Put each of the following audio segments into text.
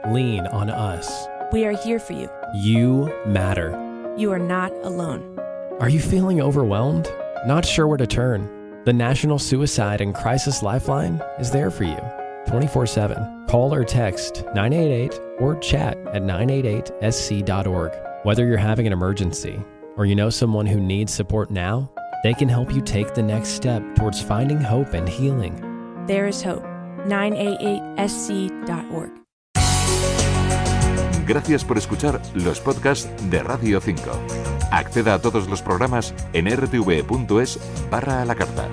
Lean on us. We are here for you. You matter. You are not alone. Are you feeling overwhelmed? Not sure where to turn? The National Suicide and Crisis Lifeline is there for you 24/7. Call or text 988 or chat at 988sc.org. Whether you're having an emergency or you know someone who needs support now, they can help you take the next step towards finding hope and healing. There is hope. 988sc.org. Gracias por escuchar los podcasts de Radio 5. Acceda a todos los programas en rtv.es/a la carta.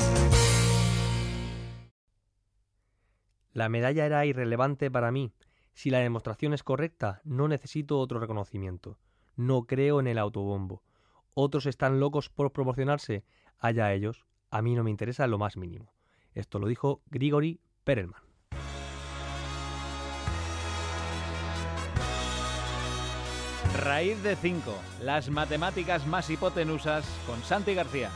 La medalla era irrelevante para mí. Si la demostración es correcta, no necesito otro reconocimiento. No creo en el autobombo. Otros están locos por promocionarse. Allá ellos. A mí no me interesa lo más mínimo. Esto lo dijo Grigori Perelman. Raíz de 5. Las matemáticas más hipotenusas con Santi García.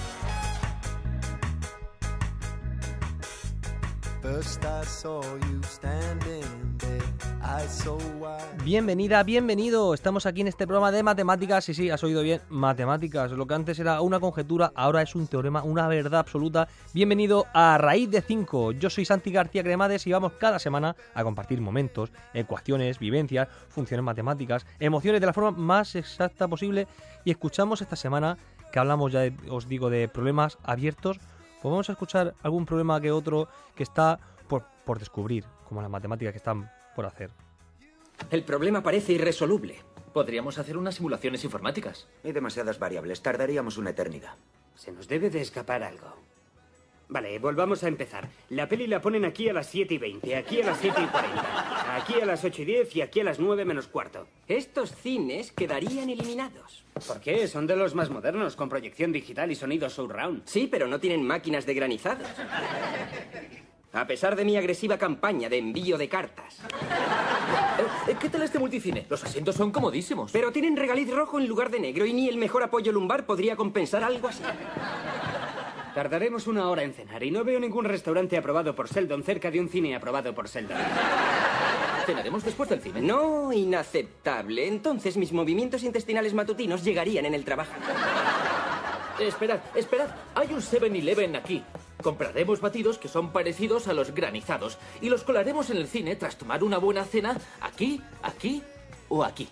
Bienvenida, bienvenido. Estamos aquí en este programa de matemáticas. Sí, has oído bien, matemáticas. Lo que antes era una conjetura, ahora es un teorema, una verdad absoluta. Bienvenido a Raíz de 5. Yo soy Santi García Cremades y vamos cada semana a compartir momentos, ecuaciones, vivencias, funciones matemáticas, emociones de la forma más exacta posible. Y escuchamos esta semana que hablamos ya, os digo, de problemas abiertos. Pues vamos a escuchar algún problema que otro que está por descubrir, como las matemáticas que están por hacer. El problema parece irresoluble. Podríamos hacer unas simulaciones informáticas. Hay demasiadas variables, tardaríamos una eternidad. Se nos debe de escapar algo. Vale, volvamos a empezar. La peli la ponen aquí a las 7:20, aquí a las 7:40, aquí a las 8:10 y aquí a las 9 menos cuarto. Estos cines quedarían eliminados. ¿Por qué? Son de los más modernos, con proyección digital y sonido surround. Sí, pero no tienen máquinas de granizados. A pesar de mi agresiva campaña de envío de cartas. ¿Qué tal este multicine? Los asientos son comodísimos. Pero tienen regaliz rojo en lugar de negro y ni el mejor apoyo lumbar podría compensar algo así. Tardaremos 1 hora en cenar y no veo ningún restaurante aprobado por Sheldon cerca de un cine aprobado por Sheldon. ¿Cenaremos después del cine? No, inaceptable. Entonces mis movimientos intestinales matutinos llegarían en el trabajo. Esperad. Hay un 7-Eleven aquí. Compraremos batidos que son parecidos a los granizados y los colaremos en el cine tras tomar una buena cena aquí o aquí.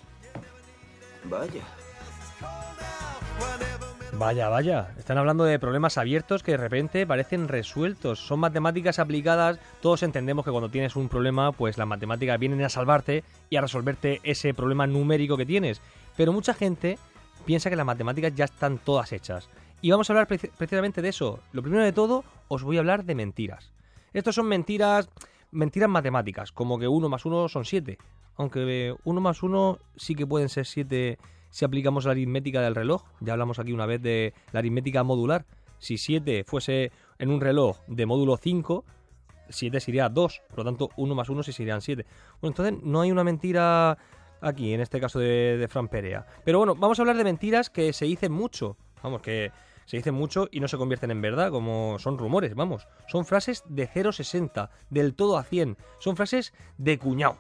Vaya. Están hablando de problemas abiertos que de repente parecen resueltos. Son matemáticas aplicadas. Todos entendemos que cuando tienes un problema, pues las matemáticas vienen a salvarte y a resolverte ese problema numérico que tienes. Pero mucha gente piensa que las matemáticas ya están todas hechas. Y vamos a hablar precisamente de eso. Lo primero de todo, os voy a hablar de mentiras. Estos son mentiras matemáticas, como que 1 más 1 son 7. Aunque 1 más 1 sí que pueden ser 7 si aplicamos la aritmética del reloj. Ya hablamos aquí una vez de la aritmética modular. Si 7 fuese en un reloj de módulo 5, 7 sería 2. Por lo tanto, 1 más 1 sí serían 7. Bueno, entonces no hay una mentira aquí, en este caso de Fran Perea. Pero bueno, vamos a hablar de mentiras que se dicen mucho. Vamos, que se dicen mucho y no se convierten en verdad, como son rumores, vamos. Son frases de 0,60, del todo a 100. Son frases de cuñado.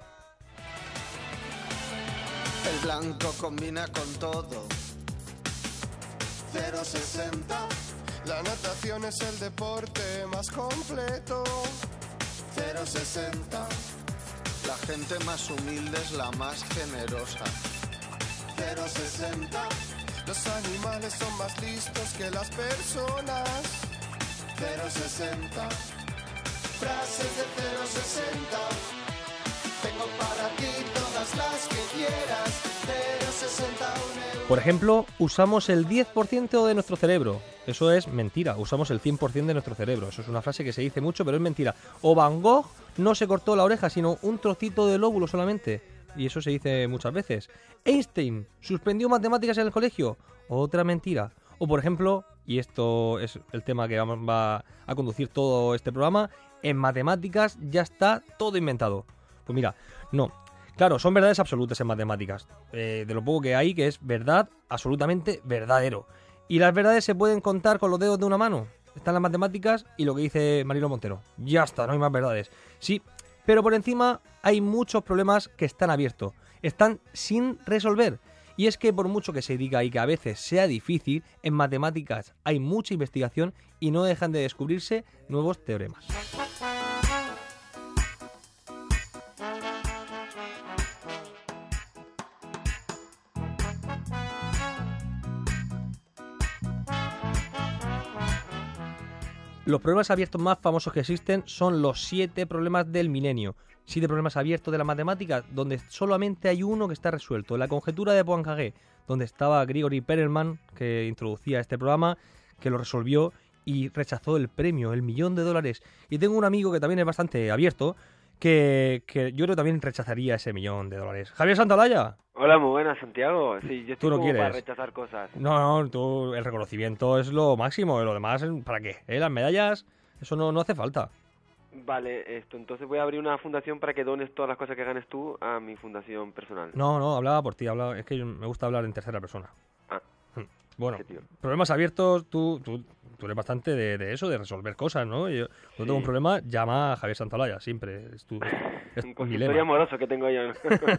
El blanco combina con todo. 0,60. La natación es el deporte más completo. 0,60. La gente más humilde es la más generosa. 0,60. Los animales son más listos que las personas. 0,60. Frases de 0,60. Tengo para ti todas las que quieras. 0,60 €. Por ejemplo, usamos el 10% de nuestro cerebro. Eso es mentira. Usamos el 100% de nuestro cerebro. Eso es una frase que se dice mucho, pero es mentira. O Van Gogh no se cortó la oreja, sino un trocito del lóbulo solamente. Y eso se dice muchas veces. Einstein suspendió matemáticas en el colegio. Otra mentira. O por ejemplo, y esto es el tema que va a conducir todo este programa, en matemáticas ya está todo inventado. Pues mira, no. Claro, son verdades absolutas en matemáticas. De lo poco que hay, que es verdad absolutamente verdadero. Y las verdades se pueden contar con los dedos de una mano. Están las matemáticas y lo que dice Marilo Montero. Ya está, no hay más verdades. Sí, Pero por encima hay muchos problemas que están abiertos, están sin resolver. Y es que por mucho que se diga y que a veces sea difícil, en matemáticas hay mucha investigación y no dejan de descubrirse nuevos teoremas. Los problemas abiertos más famosos que existen son los 7 problemas del milenio. 7 problemas abiertos de la matemática, donde solamente hay uno que está resuelto. La conjetura de Poincare, donde estaba Grigori Perelman, que introducía este programa, que lo resolvió y rechazó el premio, el $1.000.000. Y tengo un amigo que también es bastante abierto, que yo creo que también rechazaría ese $1.000.000. Javier Santaolalla. Hola, muy buenas, Santiago. Sí, yo estoy ¿Tú no como quieres? para rechazar cosas. No, tú, el reconocimiento es lo máximo, lo demás, ¿para qué? Las medallas, eso no hace falta. Vale, entonces voy a abrir una fundación para que dones todas las cosas que ganes tú a mi fundación personal. No, hablaba por ti, es que me gusta hablar en tercera persona. Ah. Bueno, problemas abiertos, tú eres bastante de eso, de resolver cosas, ¿no? Yo tengo un problema, llama a Javier Santaolalla, siempre. Es un consultorio amoroso que tengo yo.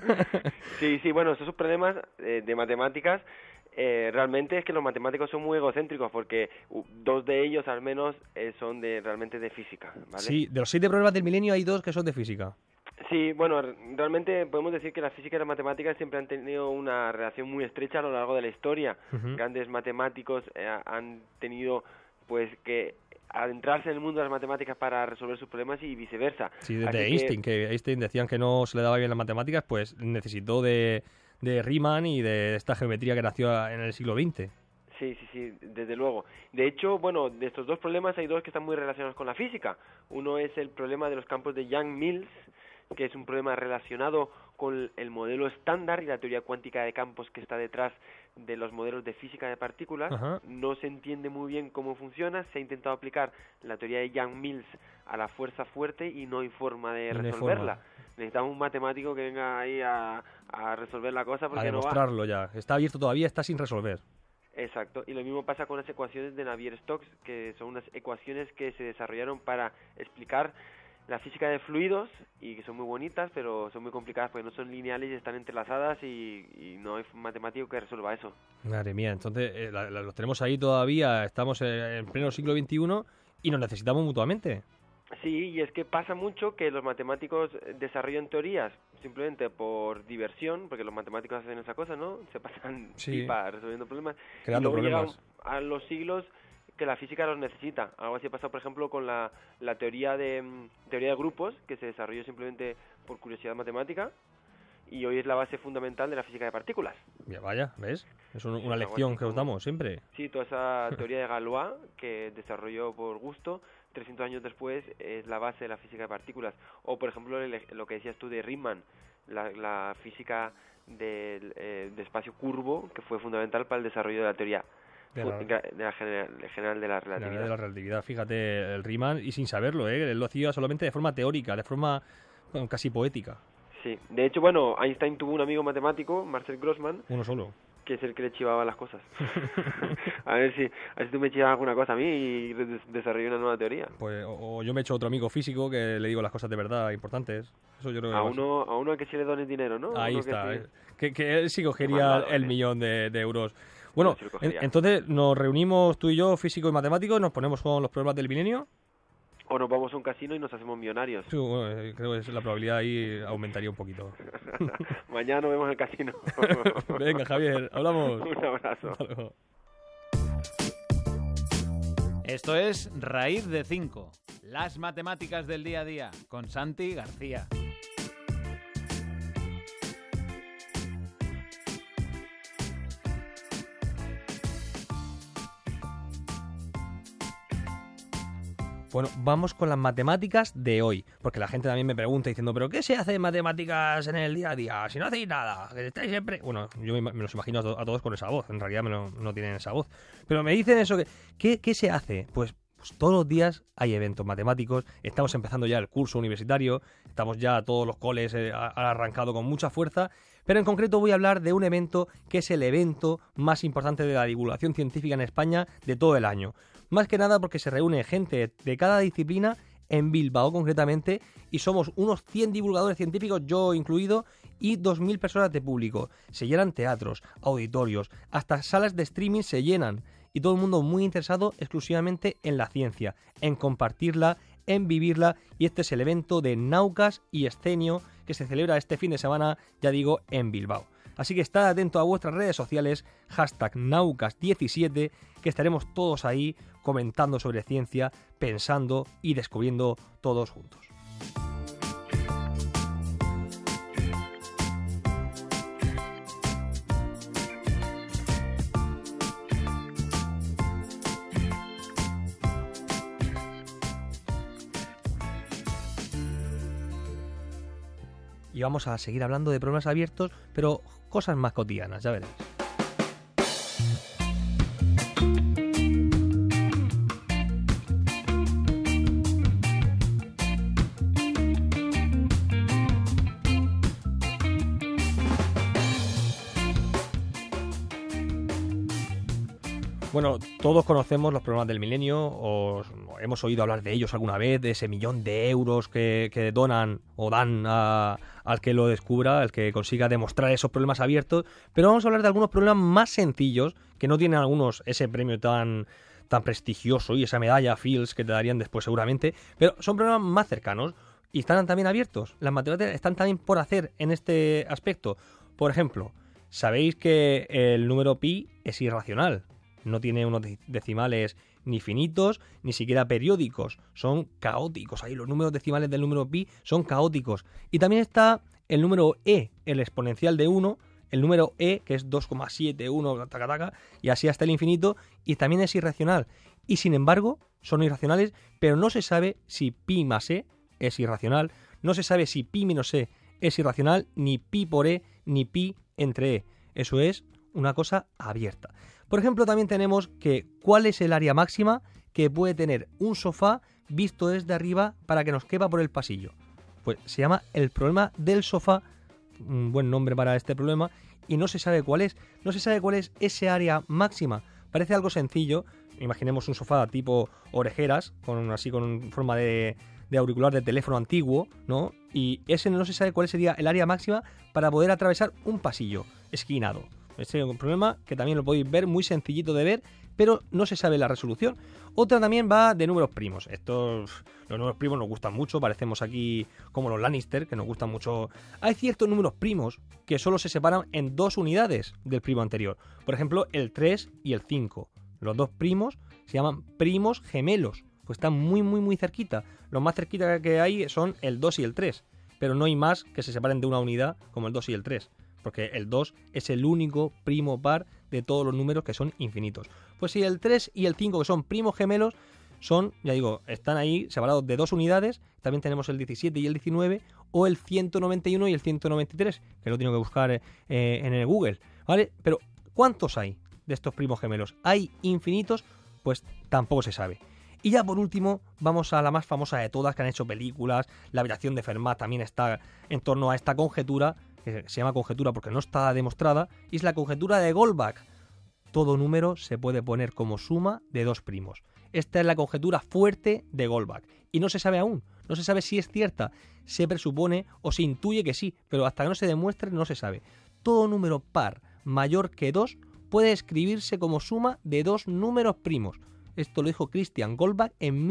Sí, bueno, esos problemas de matemáticas, realmente es que los matemáticos son muy egocéntricos, porque 2 de ellos al menos son realmente de física, ¿vale? Sí, de los 7 problemas del milenio hay 2 que son de física. Sí, bueno, realmente podemos decir que la física y las matemáticas siempre han tenido una relación muy estrecha a lo largo de la historia. Grandes matemáticos han tenido pues que adentrarse en el mundo de las matemáticas para resolver sus problemas y viceversa. Sí, desde Einstein, que Einstein decían que no se le daba bien las matemáticas, pues necesitó de Riemann y de esta geometría que nació en el siglo XX. Sí, desde luego. De hecho, bueno, de estos 2 problemas hay 2 que están muy relacionados con la física. Uno es el problema de los campos de Young-Mills, que es un problema relacionado con el modelo estándar y la teoría cuántica de campos que está detrás de los modelos de física de partículas. No se entiende muy bien cómo funciona, se ha intentado aplicar la teoría de Young-Mills a la fuerza fuerte y no hay forma de resolverla. Necesitamos un matemático que venga ahí a resolver la cosa, porque a demostrarlo no va. Ya, está abierto todavía, está sin resolver. Exacto, y lo mismo pasa con las ecuaciones de Navier-Stokes, que son unas ecuaciones que se desarrollaron para explicar la física de fluidos y que son muy bonitas, pero son muy complicadas porque no son lineales y están entrelazadas y no hay matemático que resuelva eso. Madre mía, entonces los tenemos ahí todavía, estamos en pleno siglo XXI y nos necesitamos mutuamente. Sí, y es que pasa mucho que los matemáticos desarrollan teorías simplemente por diversión, porque los matemáticos hacen esa cosa, ¿no? Se pasan pipa resolviendo problemas. Creando y luego problemas. Llegan a los siglos que la física los necesita. Algo así ha pasado, por ejemplo, con la teoría de grupos, que se desarrolló simplemente por curiosidad matemática, y hoy es la base fundamental de la física de partículas. Vaya, ¿ves? Es una lección que os damos siempre. Sí, toda esa teoría de Galois, que desarrolló por gusto, 300 años después es la base de la física de partículas. O, por ejemplo, lo que decías tú de Riemann, la física del espacio curvo, que fue fundamental para el desarrollo de la teoría general de la relatividad. De la relatividad, fíjate, el Riemann, y sin saberlo, él lo hacía solamente de forma teórica, de forma casi poética. Sí, de hecho, bueno, Einstein tuvo un amigo matemático, Marcel Grossman. Uno solo. Que es el que le chivaba las cosas. a ver si tú me chivas alguna cosa a mí y desarrollé una nueva teoría. Pues o yo me echo otro amigo físico que le digo las cosas de verdad importantes. Eso yo creo que a uno que sí le dones dinero, ¿no? Ahí uno está. Que él sí cogería el $1.000.000 de euros. Bueno, entonces nos reunimos tú y yo, físico y matemático, nos ponemos con los problemas del milenio. O nos vamos a un casino y nos hacemos millonarios. Sí, bueno, creo que la probabilidad ahí aumentaría un poquito. Mañana nos vemos en el casino. Venga, Javier, hablamos. Un abrazo. Hasta luego. Esto es Raíz de 5, las matemáticas del día a día, con Santi García. Bueno, vamos con las matemáticas de hoy, porque la gente también me pregunta diciendo, ¿pero qué se hace en matemáticas en el día a día? Si no hacéis nada, que estáis siempre... Bueno, yo me los imagino a todos con esa voz, en realidad no tienen esa voz. Pero me dicen eso, ¿qué se hace? Pues todos los días hay eventos matemáticos, estamos empezando ya el curso universitario, estamos ya todos los coles han arrancado con mucha fuerza, pero en concreto voy a hablar de un evento que es el evento más importante de la divulgación científica en España de todo el año. Más que nada porque se reúne gente de cada disciplina en Bilbao concretamente, y somos unos 100 divulgadores científicos, yo incluido, y 2.000 personas de público. Se llenan teatros, auditorios, hasta salas de streaming se llenan, y todo el mundo muy interesado exclusivamente en la ciencia, en compartirla, en vivirla, y este es el evento de Naucas y Escenio que se celebra este fin de semana, ya digo, en Bilbao. Así que estad atento a vuestras redes sociales, #Naucas17, que estaremos todos ahí comentando sobre ciencia, pensando y descubriendo todos juntos. Y vamos a seguir hablando de problemas abiertos, pero cosas más cotidianas, ya veréis. Bueno, todos conocemos los problemas del milenio, o hemos oído hablar de ellos alguna vez, de ese 1.000.000 de euros que donan o dan al que lo descubra, al que consiga demostrar esos problemas abiertos, pero vamos a hablar de algunos problemas más sencillos, que no tienen algunos ese premio tan prestigioso y esa medalla Fields que te darían después seguramente, pero son problemas más cercanos y están también abiertos. Las matemáticas están también por hacer en este aspecto. Por ejemplo, sabéis que el número pi es irracional. No tiene unos decimales ni finitos, ni siquiera periódicos. Son caóticos. Ahí los números decimales del número pi son caóticos. Y también está el número e, el exponencial de 1, el número e, que es 2,71, taca, taca, y así hasta el infinito, y también es irracional. Y sin embargo, son irracionales, pero no se sabe si pi más e es irracional, no se sabe si pi menos e es irracional, ni pi por e, ni pi entre e. Eso es una cosa abierta. Por ejemplo, también tenemos que cuál es el área máxima que puede tener un sofá visto desde arriba para que nos quepa por el pasillo. Pues se llama el problema del sofá, un buen nombre para este problema, y no se sabe cuál es. No se sabe cuál es ese área máxima. Parece algo sencillo. Imaginemos un sofá tipo orejeras, con forma de auricular de teléfono antiguo, ¿no? Y ese no se sabe cuál sería el área máxima para poder atravesar un pasillo esquinado. Este es un problema que también lo podéis ver, muy sencillito de ver, pero no se sabe la resolución. Otra también va de números primos. Los números primos nos gustan mucho, parecemos aquí como los Lannister, que nos gustan mucho. Hay ciertos números primos que solo se separan en 2 unidades del primo anterior. Por ejemplo, el 3 y el 5. Los 2 primos se llaman primos gemelos, pues están muy, muy, muy cerquita. Los más cerquita que hay son el 2 y el 3, pero no hay más que se separen de una unidad como el 2 y el 3. Porque el 2 es el único primo par de todos los números que son infinitos. Pues si el 3 y el 5, que son primos gemelos, son, ya digo, están ahí separados de 2 unidades. También tenemos el 17 y el 19, o el 191 y el 193, que lo tengo que buscar en el Google, ¿vale? Pero, ¿cuántos hay de estos primos gemelos? ¿Hay infinitos? Pues tampoco se sabe. Y ya por último, vamos a la más famosa de todas, que han hecho películas. La habitación de Fermat también está en torno a esta conjetura, que se llama conjetura porque no está demostrada, y es la conjetura de Goldbach. Todo número se puede poner como suma de 2 primos. Esta es la conjetura fuerte de Goldbach, y no se sabe aún, no se sabe si es cierta, se presupone o se intuye que sí, pero hasta que no se demuestre no se sabe. Todo número par mayor que 2 puede escribirse como suma de 2 números primos. Esto lo dijo Christian Goldbach en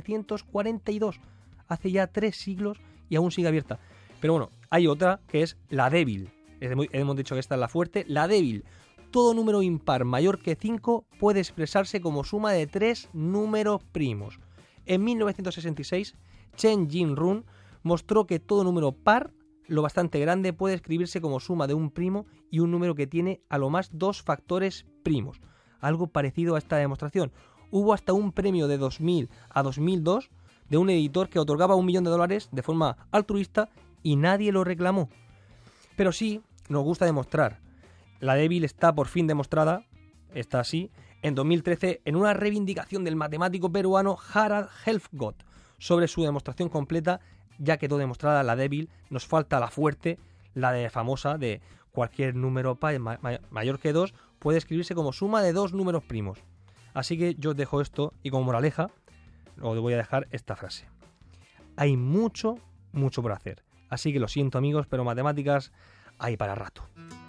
1742, hace ya 3 siglos, y aún sigue abierta. Pero bueno, hay otra que es la débil. Hemos dicho que esta es la fuerte. La débil. Todo número impar mayor que 5 puede expresarse como suma de 3 números primos. En 1966, Chen Jin-run mostró que todo número par, lo bastante grande, puede escribirse como suma de un primo y un número que tiene a lo más 2 factores primos. Algo parecido a esta demostración. Hubo hasta un premio de 2000 a 2002 de un editor que otorgaba $1 millón de forma altruista y nadie lo reclamó. Pero sí, nos gusta demostrar. La débil está por fin demostrada, está así, en 2013 en una reivindicación del matemático peruano Harald Helfgott. Sobre su demostración completa, ya quedó demostrada la débil, nos falta la fuerte, la de famosa de cualquier número mayor que 2 puede escribirse como suma de 2 números primos. Así que yo os dejo esto y como moraleja os voy a dejar esta frase. hay mucho por hacer. Así que lo siento, amigos, pero matemáticas hay para rato.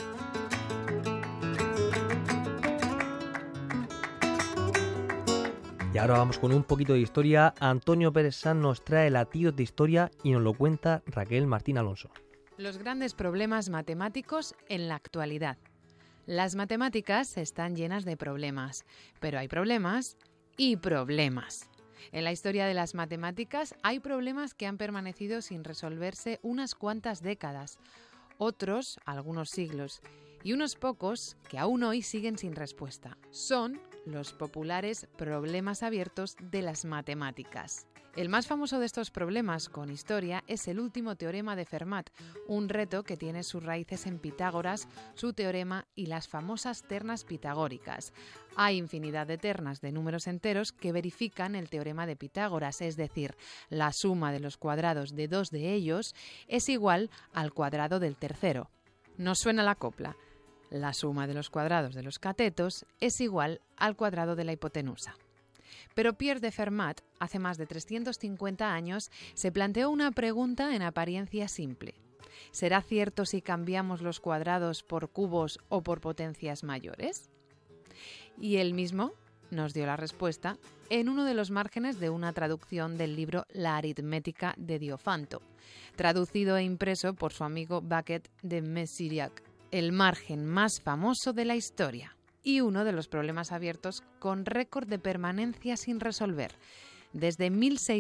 Y ahora vamos con un poquito de historia. Antonio Pérez San nos trae latidos de historia y nos lo cuenta Raquel Martín Alonso. Los grandes problemas matemáticos en la actualidad. Las matemáticas están llenas de problemas, pero hay problemas y problemas. En la historia de las matemáticas hay problemas que han permanecido sin resolverse unas cuantas décadas, otros algunos siglos, y unos pocos que aún hoy siguen sin respuesta. Son los populares problemas abiertos de las matemáticas. El más famoso de estos problemas con historia es el último teorema de Fermat, un reto que tiene sus raíces en Pitágoras, su teorema y las famosas ternas pitagóricas. Hay infinidad de ternas de números enteros que verifican el teorema de Pitágoras, es decir, la suma de los cuadrados de dos de ellos es igual al cuadrado del tercero. ¿Nos suena la copla? La suma de los cuadrados de los catetos es igual al cuadrado de la hipotenusa. Pero Pierre de Fermat, hace más de 350 años, se planteó una pregunta en apariencia simple. ¿Será cierto si cambiamos los cuadrados por cubos o por potencias mayores? Y él mismo nos dio la respuesta en uno de los márgenes de una traducción del libro La aritmética de Diofanto, traducido e impreso por su amigo Becket de Messiriac, el margen más famoso de la historia. Y uno de los problemas abiertos con récord de permanencia sin resolver. Desde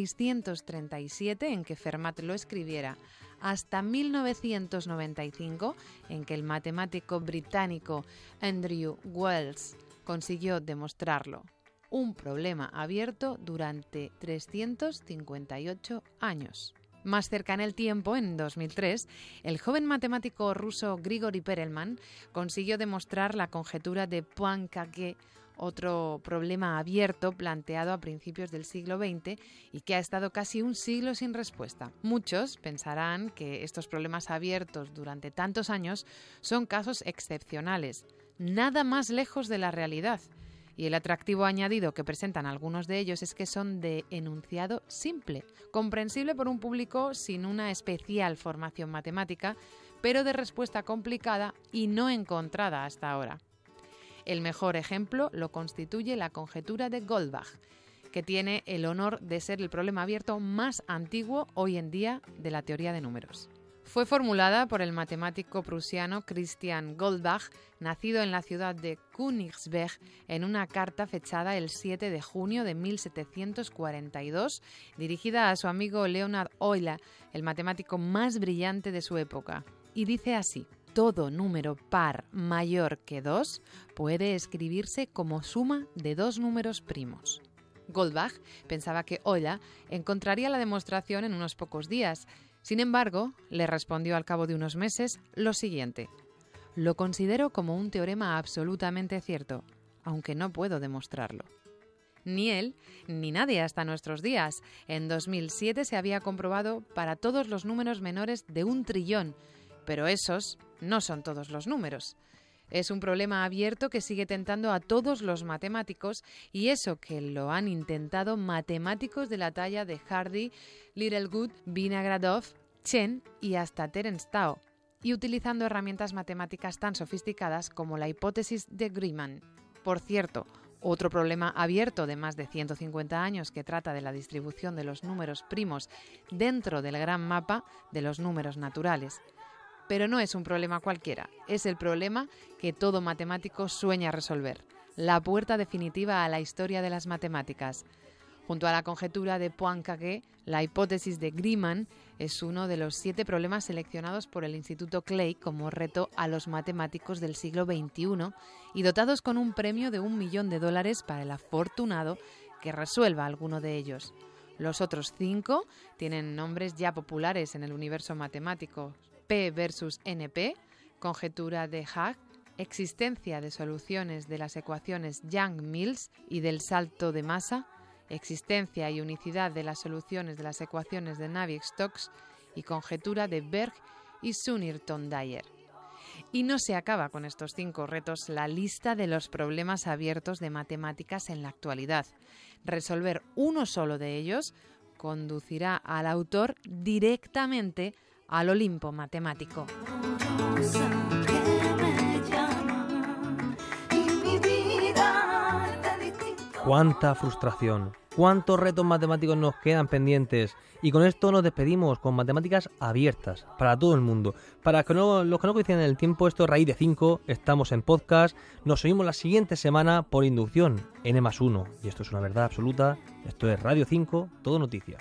1637, en que Fermat lo escribiera, hasta 1995, en que el matemático británico Andrew Wells consiguió demostrarlo. Un problema abierto durante 358 años. Más cerca en el tiempo, en 2003, el joven matemático ruso Grigori Perelman consiguió demostrar la conjetura de Poincare, otro problema abierto planteado a principios del siglo XX y que ha estado casi un siglo sin respuesta. Muchos pensarán que estos problemas abiertos durante tantos años son casos excepcionales, nada más lejos de la realidad. Y el atractivo añadido que presentan algunos de ellos es que son de enunciado simple, comprensible por un público sin una especial formación matemática, pero de respuesta complicada y no encontrada hasta ahora. El mejor ejemplo lo constituye la conjetura de Goldbach, que tiene el honor de ser el problema abierto más antiguo hoy en día de la teoría de números. Fue formulada por el matemático prusiano Christian Goldbach, nacido en la ciudad de Königsberg, en una carta fechada el 7 de junio de 1742, dirigida a su amigo Leonhard Euler, el matemático más brillante de su época. Y dice así: todo número par mayor que 2 puede escribirse como suma de dos números primos. Goldbach pensaba que Euler encontraría la demostración en unos pocos días. Sin embargo, le respondió al cabo de unos meses lo siguiente: lo considero como un teorema absolutamente cierto, aunque no puedo demostrarlo. Ni él, ni nadie hasta nuestros días. En 2007 se había comprobado para todos los números menores de 1 trillón, pero esos no son todos los números. Es un problema abierto que sigue tentando a todos los matemáticos, y eso que lo han intentado matemáticos de la talla de Hardy, Littlewood, Vinogradov, Chen y hasta Terence Tao, y utilizando herramientas matemáticas tan sofisticadas como la hipótesis de Riemann. Por cierto, otro problema abierto de más de 150 años que trata de la distribución de los números primos dentro del gran mapa de los números naturales. Pero no es un problema cualquiera, es el problema que todo matemático sueña resolver, la puerta definitiva a la historia de las matemáticas. Junto a la conjetura de Poincare, la hipótesis de Riemann es uno de los 7 problemas seleccionados por el Instituto Clay como reto a los matemáticos del siglo XXI y dotados con un premio de $1 millón para el afortunado que resuelva alguno de ellos. Los otros 5 tienen nombres ya populares en el universo matemático: P versus NP, conjetura de Higgs, existencia de soluciones de las ecuaciones Young-Mills y del salto de masa, existencia y unicidad de las soluciones de las ecuaciones de Navier-Stokes y conjetura de Berg y Sunirton-Dyer. Y no se acaba con estos 5 retos la lista de los problemas abiertos de matemáticas en la actualidad. Resolver uno solo de ellos conducirá al autor directamente al Olimpo matemático. Cuánta frustración, cuántos retos matemáticos nos quedan pendientes. Y con esto nos despedimos con matemáticas abiertas para todo el mundo. Para los que no coinciden en el tiempo, esto es Raíz de 5, estamos en podcast. Nos oímos la siguiente semana por inducción, N+1. Y esto es una verdad absoluta, esto es Radio 5, todo noticias.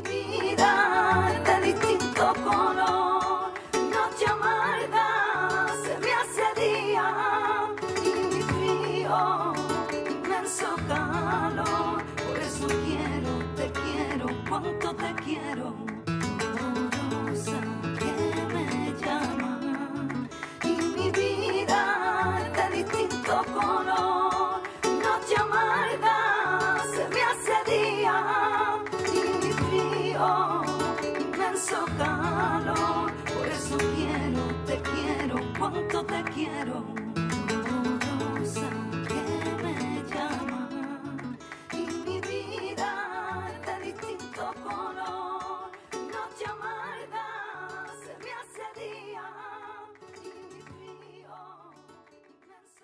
Cuánto te quiero, rosa que me llama, y mi vida de distinto color, noche amarga se me hace día, y mi frío, inmenso calor, por eso te quiero, cuánto te quiero, rosa que me llama, y mi vida color, noche amarga se me hace día y mi frío inmenso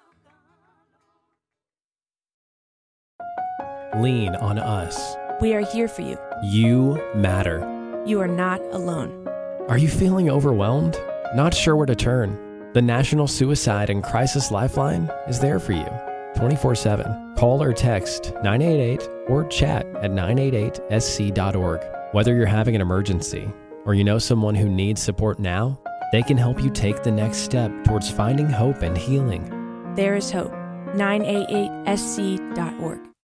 calor. Lean on us. We are here for you. You matter. You are not alone. Are you feeling overwhelmed? Not sure where to turn? The National Suicide and Crisis Lifeline is there for you 24/7. Call or text 988 or chat at 988sc.org. Whether you're having an emergency or you know someone who needs support now, they can help you take the next step towards finding hope and healing. There is hope. 988sc.org.